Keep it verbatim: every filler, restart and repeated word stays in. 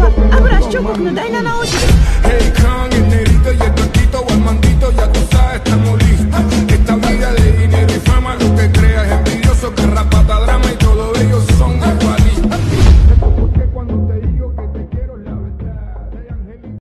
Образчик окна, дай на очередь. Hey, Kong, el negrito y el blanquito o el mandito, ya tú